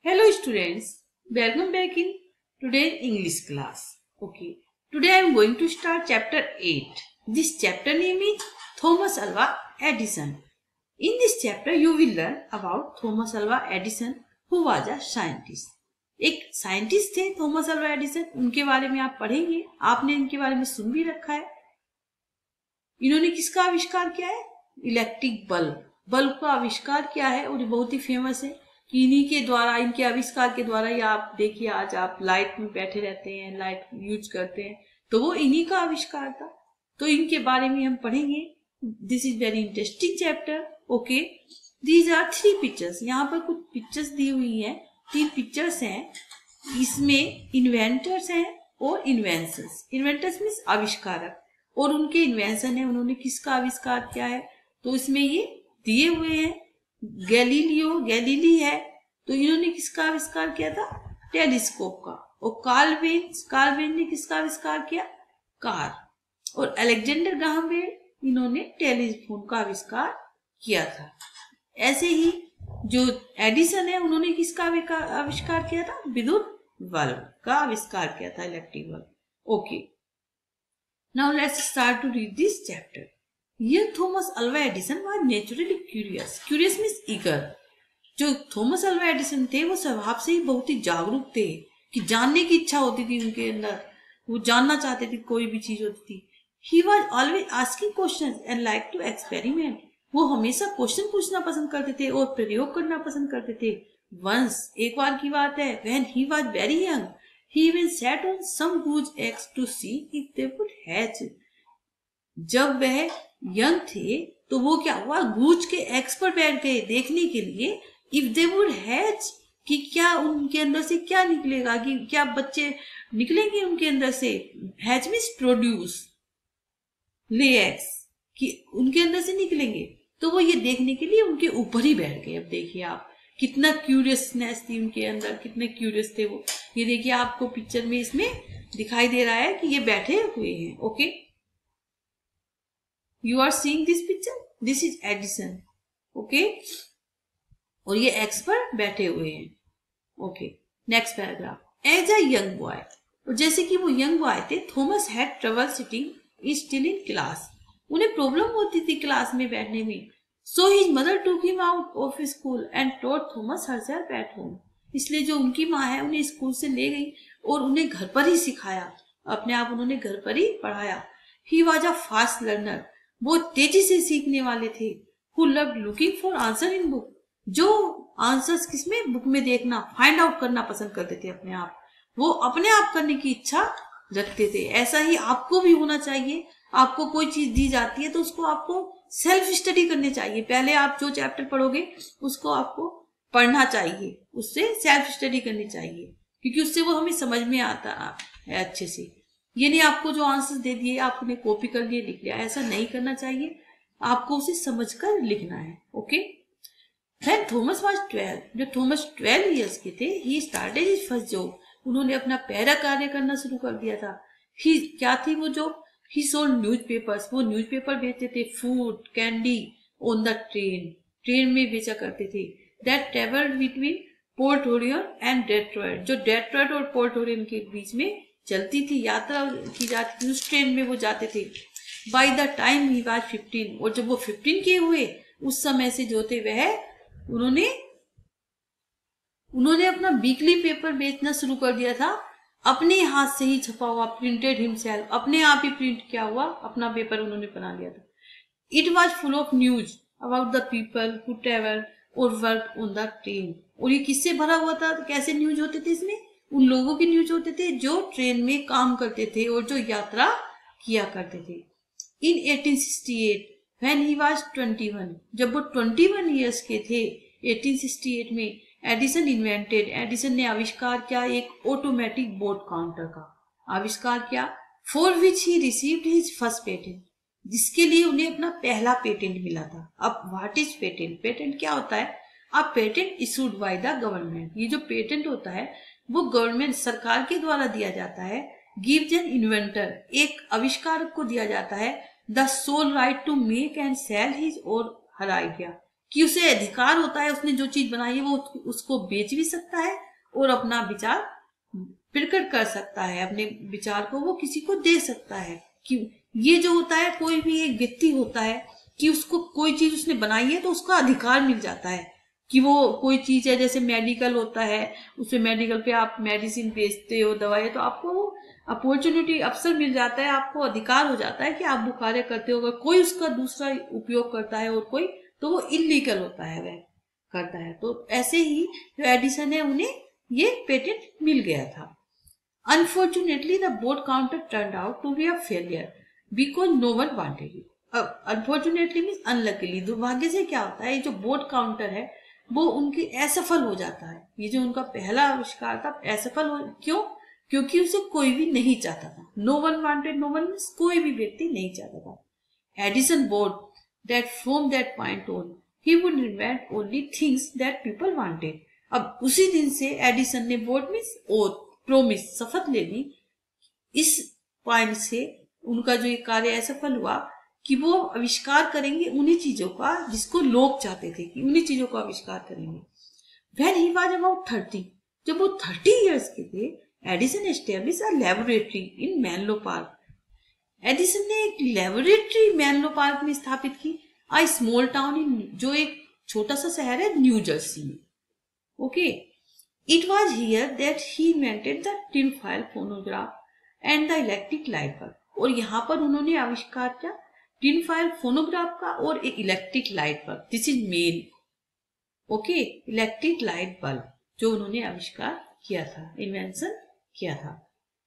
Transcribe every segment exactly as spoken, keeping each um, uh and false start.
Hello students, welcome back in today's English class. Okay, today I am going to start chapter eight. This chapter name is Thomas Alva Edison. In this chapter you will learn about Thomas Alva Edison who was a scientist. एक scientist थे Thomas Alva Edison, उनके बारे में आप पढ़ेंगे, आपने इनके बारे में सुन भी रखा है। इन्होंने किसका आविष्कार किया है? इलेक्ट्रिक बल्ब, बल्ब का आविष्कार किया है और ये बहुत ही फेमस है कि इन्हीं के द्वारा, इनके आविष्कार के द्वारा ही आप देखिए आज आप लाइट में बैठे रहते हैं, लाइट यूज करते हैं, तो वो इन्हीं का आविष्कार था। तो इनके बारे में हम पढ़ेंगे। This is very interesting chapter. Okay, these are three pictures. यहाँ पर कुछ पिक्चर्स दी हुई हैं, तीन पिक्चर्स हैं। इसमें इन्वेंटर्स हैं और इन्वेंशंस। इन्वेंटर्स मीन्स आविष्कारक और उनके इन्वेंशन है, उन्होंने किसका आविष्कार किया है, तो इसमें ये दिए हुए हैं। गैलीलियो गैलीली है, तो इन्होंने किसका आविष्कार किया था? टेलीस्कोप का। और कार्ल बेंज, कार्ल बेंज ने किसका आविष्कार किया? कार। और अलेक्जेंडर ग्राहम बेल, इन्होंने टेलीफोन का आविष्कार किया था। ऐसे ही जो एडिसन है, उन्होंने किसका आविष्कार किया था? विद्युत बल्ब का आविष्कार किया था, electric bulb. Okay, now let's start to read this chapter. Here Thomas Alva Edison was naturally curious. Curious means eager. जो थॉमस अल्वा एडिसन थे वो स्वभाव से ही बहुत ही जागरूक थे कि जानने की इच्छा होती थी उनके अंदर, वो जानना चाहते थे, कोई भी चीज होती थी। He was always asking questions and like to experiment. वो हमेशा क्वेश्चन पूछना पसंद करते थे और प्रयोग करना पसंद करते थे। Once, एक बार की बात है, when he was very young, he even sat on some goose eggs to see if they would hatch. जब वह यंग थे तो वो क्या हुआ, गूज के एग्स पर बैठ गए देखने के लिए इफ दे वुड हैच, कि क्या उनके अंदर से क्या निकलेगा, कि क्या बच्चे निकलेंगे उनके अंदर से। Hatch means produce, lay eggs, कि उनके अंदर से निकलेंगे। तो वो ये देखने के लिए उनके ऊपर ही बैठ गए। अब देखिए आप, कितना क्यूरियसनेस थी उनके अंदर, कितने क्यूरियस थे वो। ये देखिए आपको पिक्चर में इसमें दिखाई दे रहा है कि ये बैठे हुए हैं। Okay, You are seeing this picture? This is Edison. Okay? और ये एक्स पर बैठे हुए हैं। Okay, next paragraph. As a young boy, और जैसे कि वो यंग बॉय थे, Thomas had trouble sitting still in class. उन्हें प्रॉब्लम होती थी क्लास में बैठने में। So his mother took him out of school and taught Thomas herself at home. इसलिए जो उनकी माँ है उन्हें स्कूल से ले गई और उन्हें घर पर ही सिखाया, अपने आप उन्होंने घर पर ही पढ़ाया। He was a fast learner, वो तेजी से सीखने वाले थे। Who loved looking for answer in book, जो आंसर्स किसमें, बुक में देखना, फाइंड आउट करना पसंद करते थे अपने आप, वो अपने आप करने की इच्छा रखते थे। ऐसा ही आपको भी होना चाहिए। आपको कोई चीज दी जाती है तो उसको आपको सेल्फ स्टडी करनी चाहिए। पहले आप जो चैप्टर पढ़ोगे उसको आपको पढ़ना चाहिए, उससे सेल्फ स्टडी करनी चाहिए, क्योंकि उससे वो हमें समझ में आता है अच्छे से। ये नहीं आपको जो आंसर दे दिए आपने कॉपी कर लिए लिख लिया, ऐसा नहीं करना चाहिए। आपको उसे समझकर लिखना है। Okay, When Thomas was twelve, जब थॉमस ट्वेल्व इयर्स के थे, he started his first job, उन्होंने अपना पहला कार्य करना शुरू कर दिया था। he, क्या थी वो जॉब? He sold newspapers, वो न्यूज़पेपर बेचते थे। Food, candy on the train, train में बेचा करते थे। That traveled between Port Orion and Detroit, जो डेट्रॉयट और पोर्ट ओरियन के बीच में चलती थी, यात्रा की जाती थी, उस ट्रेन में वो जाते थे। By the time he was fifteen, और जब वो फिफ्टीन के हुए उस समय से जो थे वह उन्होंने उन्होंने अपना वीकली पेपर बेचना शुरू कर दिया था। अपने हाथ से ही छपा हुआ, प्रिंटेड हिमसेल्फ, अपने आप ही प्रिंट किया हुआ अपना पेपर उन्होंने बना लिया था। It was full of news about the people who travel और वर्क ऑन द ट्रेन। और ये किससे भरा हुआ था? कैसे न्यूज होते थे इसमें? उन लोगों की न्यूज होते थे जो ट्रेन में काम करते थे और जो यात्रा किया करते थे। In eighteen sixty eight when he was twenty-one, जब वो इक्कीस इयर्स के थे, एटीन सिक्सटी एट में एडिसन इन्वेंटेड, एडिसन ने आविष्कार किया एक ऑटोमेटिक बोर्ड काउंटर का आविष्कार किया। For which he received his first patent, जिसके लिए उन्हें अपना पहला पेटेंट मिला था। अब व्हाट इज पेटेंट? पेटेंट क्या होता है? अब patent issued by the government, ये जो पेटेंट होता है वो गवर्नमेंट, सरकार के द्वारा दिया जाता है। गिव्स एन इन्वेंटर, एक आविष्कारक को दिया जाता है the sole right to make and sell his और हर आइडिया, कि उसे अधिकार होता है, उसने जो चीज बनाई है वो उसको बेच भी सकता है और अपना विचार प्रकट कर सकता है, अपने विचार को वो किसी को दे सकता है। कि ये जो होता है, कोई भी एक व्यक्ति होता है कि उसको कोई चीज उसने बनाई है तो उसका अधिकार मिल जाता है कि वो कोई चीज है, जैसे मेडिकल होता है, उसमें मेडिकल पे आप मेडिसिन बेचते हो, दवाई, तो आपको अपॉर्चुनिटी, अवसर मिल जाता है, आपको अधिकार हो जाता है कि आप वो कार्य करते हो। अगर कोई उसका दूसरा उपयोग करता है और कोई, तो वो इलीगल होता है, वह करता है। तो ऐसे ही जो एडिसन है, उन्हें ये पेटेंट मिल गया था। Unfortunately the board counter turned out to be a failure because no one wanted it. Unfortunately means unluckily, दुर्भाग्य से क्या होता है, जो बोर्ड काउंटर है वो उनकी असफल हो जाता है। ये जो उनका पहला आविष्कार था असफल हो, क्यों? क्योंकि उसे कोई भी नहीं चाहता था। No one wanted, no one means कोई भी व्यक्ति नहीं चाहता था। Edison board that from that point on he would invent only things that people wanted. अब उसी दिन से एडिसन ने, बोर्ड मीन्स ओथ, प्रोमिस, शपथ ले ली। इस पॉइंट से उनका जो ये कार्य असफल हुआ कि वो आविष्कार करेंगे उन्हीं चीजों का जिसको लोग चाहते थे, कि उन्हीं चीजों का आविष्कार करेंगे। When he was about thirty, जब वो थर्टी इयर्स के थे, Edison establish a laboratory in Menlo Park. Edison ने एक लेबोरेटरी मैनलो पार्क में स्थापित की। अ स्मॉल टाउन इन, जो एक छोटा सा शहर है न्यू जर्सी में। Okay, it was here that he invented the tin foil phonograph and the electric light bulb. और यहाँ पर उन्होंने आविष्कार किया टिन फाइल फोनोग्राफ का और एक electric light bulb. This is main, okay, electric light bulb जो उन्होंने आविष्कार किया था, इन्वेंशन किया था।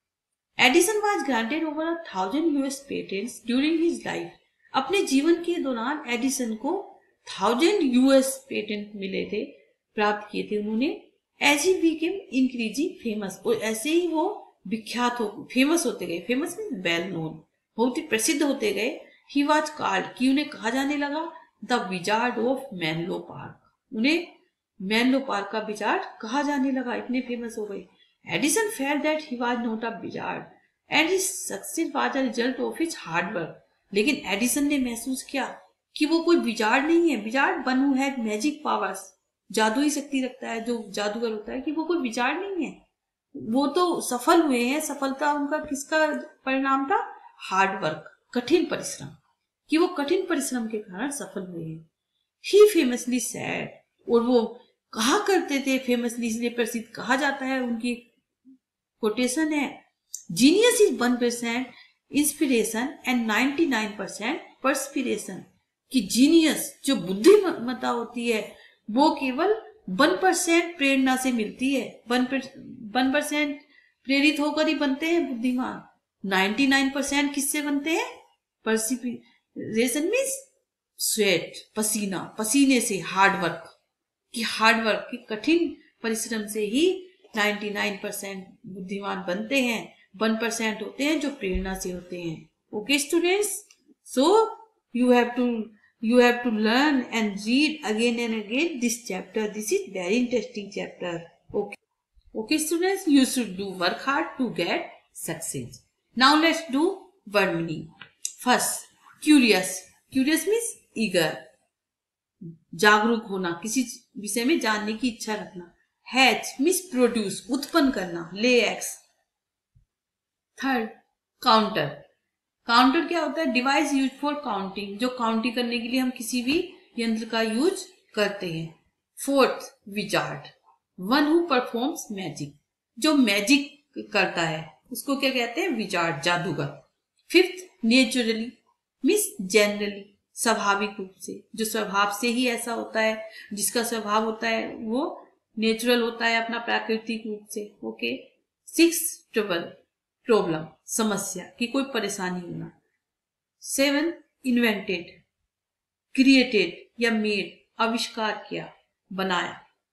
Edison was granted over a thousand US patents during his life. अपने जीवन के दौरान एडिसन को थाउजेंड यूएस पेटेंट मिले थे, प्राप्त किए थे उन्होंने। As he became increasing famous, और ऐसे ही वो विख्यात हो, फेमस होते गए। फेमस मीन्स वेल नोन, बहुत ही प्रसिद्ध होते गए। ही वाज कॉल्ड, कि उन्हें कहा जाने लगा the wizard of Menlo Park. उन्हें मैनलो पार्क का विजार्ड कहा जाने लगा, इतने फेमस हो गए। Edison felt that he was not a wizard and his success was a result of his hard work. लेकिन एडिसन ने महसूस किया कि वो कोई विजार्ड नहीं है। Wizard one who had magic powers, जादुई शक्ति रखता है, जो जादूगर होता है, कि वो कोई विजार्ड नहीं है। वो तो सफल हुए हैं। सफलता उनका किसका परिणाम था? हार्ड वर्क, कठिन परिश्रम, कि वो कठिन परिश्रम के कारण सफल हुए हैं। ही फेमसली सैड, और वो कहा करते थे, फेमसली इसलिए प्रसिद्ध कहा जाता है, उनकी कोटेशन है, genius is one percent inspiration and ninety nine percent perspiration. कि जीनियस, जो बुद्धिमत्ता होती है, वो केवल वन परसेंट प्रेरणा से मिलती है। वन परसेंट प्रेरित होकर ही बनते हैं बुद्धिमान। नाइन्टी नाइन परसेंट किससे बनते हैं? परसिपिरेशन मीन्स स्वेट, पसीना, पसीने से, हार्ड वर्क, कि हार्ड वर्क की कठिन परिश्रम से ही नाइन्टी नाइन परसेंट बुद्धिमान बनते हैं। वन परसेंट होते हैं जो प्रेरणा से होते हैं। Okay students, so you have to you have to learn and read again and again this chapter. This is very interesting chapter. Okay, okay students, you should do work hard to get success. Now let's do word meaning. First, curious. Curious means eager, जागरूक होना, किसी विषय में जानने की इच्छा रखना। Hatch means produce, उत्पन्न करना, lay eggs. Third, counter. Counter क्या होता है? डिवाइस यूज फॉर काउंटिंग, जो काउंटिंग करने के लिए हम किसी भी यंत्र का यूज करते हैं। Fourth, wizard, one who performs magic, जो मैजिक करता है उसको क्या कहते हैं? विजार्ड, जादूगर। फिफ्थ, नेचुरली मीन्स जनरली, स्वाभाविक रूप से, जो स्वभाव से ही ऐसा होता है, जिसका स्वभाव होता है वो नेचुरल होता है, अपना प्राकृतिक रूप से। ओके। सिक्स, ट्रबल, प्रॉब्लम, समस्या, की कोई परेशानी होना। सेवन, इन्वेंटेड, क्रिएटेड या मेड, आविष्कार किया, बनाया।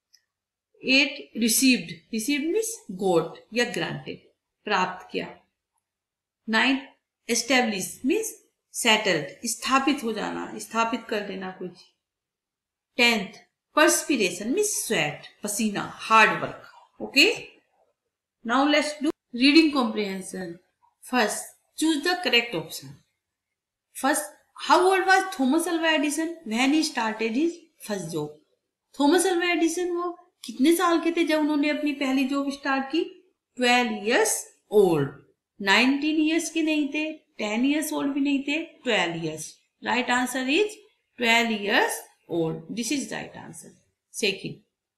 Eight, received, received means got या ग्रांटेड, प्राप्त किया। नाइन, एस्टेब्लिश मीन्स सेटल्ड, स्थापित हो जाना, स्थापित कर देना कुछ। टेंथ, परस्पिरेशन मीन्स स्वेट, पसीना, hard work. Okay, now let's do reading comprehension. First, choose the correct option. First, how old was Thomas Alva Edison when he started his first job. Thomas Alva Edison वो कितने साल के थे जब उन्होंने अपनी पहली जॉब स्टार्ट की? Twelve years old. Nineteen years के नहीं थे, टेन इयर्स ओल्ड भी नहीं थे, twelve years. Right answer is twelve years old. This is right answer. Second,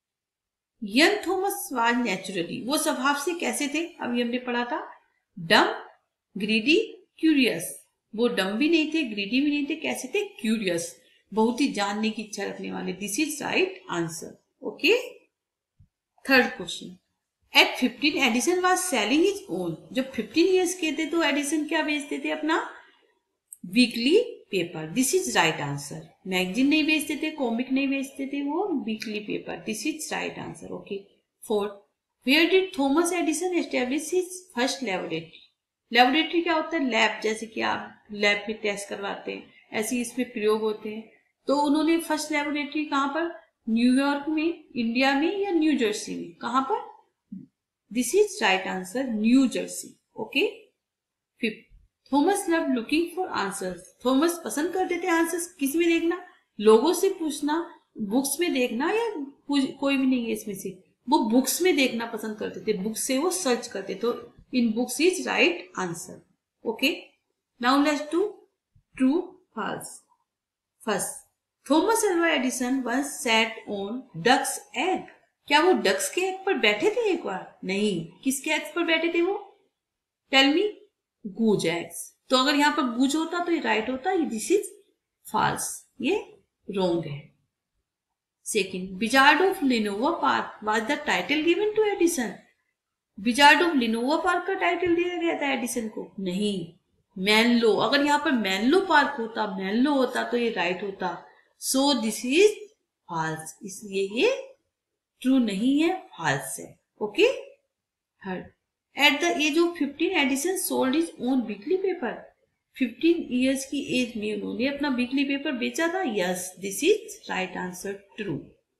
young Thomas was naturally, वो स्वभाव से कैसे थे? अभी हमने पढ़ा था, डम, ग्रीडी, क्यूरियस। वो डम भी नहीं थे, ग्रीडी भी नहीं थे, कैसे थे? क्यूरियस, बहुत ही जानने की इच्छा रखने वाले। This is right answer. Okay. Third question, at fifteen Edison was selling his own. जब फिफ्टीन इयर्स के थे तो एडिसन क्या बेचते थे? अपना weekly paper. This is right answer. Magazine नहीं बेचते थे, कॉमिक नहीं बेचते थे, वो weekly paper. This is right answer. Okay. Fourth, where did Thomas Edison establish his first laboratory? Laboratory क्या होता है? लैब, जैसे कि आप लैब में टेस्ट करवाते हैं, ऐसे इसमें प्रयोग होते हैं। तो उन्होंने फर्स्ट लेबोरेटरी कहां पर? न्यूयॉर्क में, इंडिया में, या न्यू जर्सी में? कहां पर? This is right answer, New Jersey. Okay. Fifth, Thomas love looking for answers. Thomas पसंद करते थे आंसर्स किस में देखना? लोगों से पूछना, बुक्स में देखना, या कोई भी नहीं है इसमें से? वो बुक्स में देखना पसंद करते थे, बुक्स से वो सर्च करते। तो in books is right answer. Okay. Now let's do true false. First, Thomas Alva Edison once sat on ducks egg. क्या वो डक्स के एग पर बैठे थे एक बार? नहीं। किसके एग पर बैठे थे वो? Tell me. Goose eggs. तो अगर यहाँ पर गूज होता तो ये राइट होता, दिस इज फॉल्स, ये रॉन्ग है। Second, wizard of Lenova park was the title given to Edison. Wizard of Lenova park का टाइटल दिया गया था एडिसन को? नहीं, मैनलो। अगर यहाँ पर मैनलो पार्क होता, मैनलो होता तो ये राइट होता। सो दिस इज फॉल्स, इसलिए ये ट्रू नहीं है, फॉल्स है। Okay. Third, at the age of fifteen Edison sold his own weekly paper. Fifteen years की एज में उन्होंने अपना वीकली पेपर बेचा था? Yes, this is right answer, true.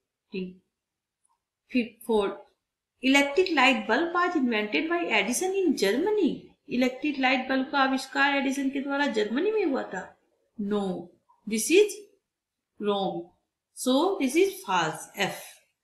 Fourth, electric light bulb was invented by Edison in Germany. Electric light bulb का आविष्कार Edison के द्वारा जर्मनी में हुआ था? No, this is wrong. So this is false, F.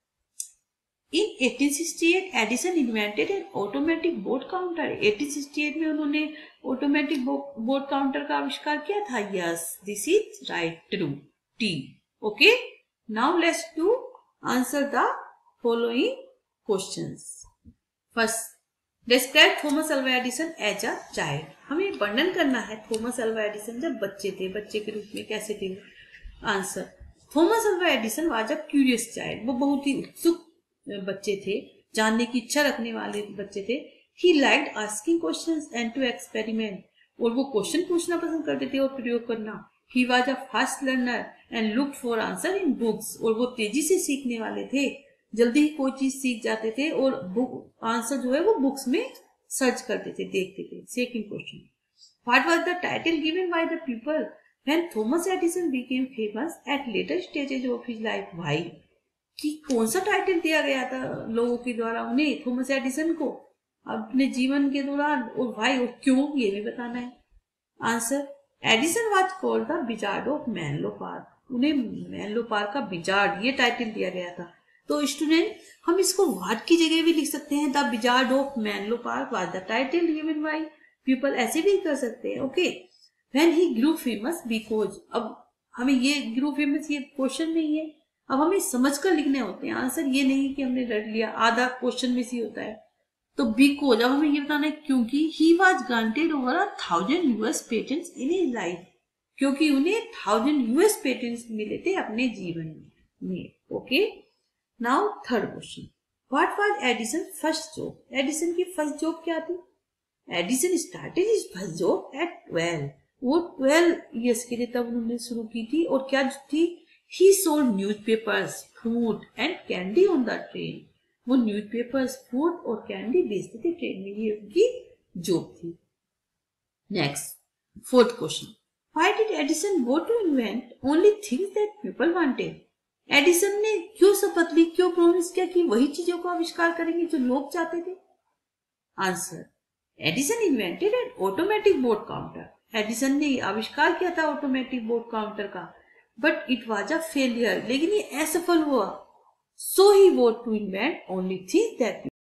In eighteen sixty eight Edison invented an automatic board counter. Eighteen sixty eight में उन्होंने automatic board counter का आविष्कार किया था? Yes, this is right, true, T. Okay. Now let's do answer the following questions. First, describe Thomas Alva Edison as a child. हमें वर्णन करना है थॉमस अल्वा एडिसन जब बच्चे थे, बच्चे के रूप में कैसे थे। Answer, Thomas Alva Edison was a curious child. वो बहुत ही उत्सुक बच्चे थे, जानने की इच्छा रखने वाले बच्चे थे। He liked asking questions and to experiment. और वो क्वेश्चन पूछना पसंद करते थे और प्रयोग करना। He was a fast learner and looked for answer in books. और वो तेजी से सीखने वाले थे, जल्दी ही कोई चीज सीख जाते थे और बुक आंसर जो है वो बुक्स में सर्च करते थे, देखते थे। Second question, what was the title given by the people when Thomas Edison became famous at later stages of his life? Why? कि कौन सा टाइटल दिया गया था लोगों के द्वारा उन्हें, थॉमस एडिसन को, अपने जीवन के दौरान, और व्हाई और क्यों, ये भी बताना है। Answer, Edison was called the wizard of Menlo Park. उन्हें मैनलो पार्क का विजार्ड ये टाइटल दिया गया था। तो स्टूडेंट, हम इसको व्हाट की जगह भी लिख सकते हैं, the wizard of Menlo Park was the title given by people, ऐसे भी कर सकते हैं। Okay. When he grew famous because, अब हमें ये ग्रू फेमस ये क्वेश्चन नहीं है, अब हमें समझकर लिखने होते हैं आंसर, ये नहीं कि हमने रट लिया, आधा क्वेश्चन में से होता है। तो बिकॉज, अब हमें ये बताना है क्योंकि he was granted over a thousand US patents in his life, क्योंकि उन्हें थाउजेंड यूएस पेटेंट्स मिले थे अपने जीवन में। Okay. Now third question, what was Edison first job? Edison की फर्स्ट जॉब क्या थी? Edison started his first job at twelve. वो ट्वेल्व इयर्स के थे तब उन्होंने शुरू की थी। और क्या थी? He sold newspapers, food and candy on the train. वो न्यूज़पेपर्स, फूड और कैंडी बेचते थे ट्रेन में, ये उनकी जॉब थी। Next, fourth question, Why did Edison go to invent only things that people wanted? Edison ने क्यों शपथ ली, क्यों प्रॉमिस किया कि वही चीजों को आविष्कार करेंगे जो लोग चाहते थे? Answer, Edison invented an automatic board counter. Edison ने आविष्कार किया था ऑटोमेटिक बोर्ड काउंटर का। but it was a failure. लेकिन ये असफल हुआ. So he vowed to invent only things that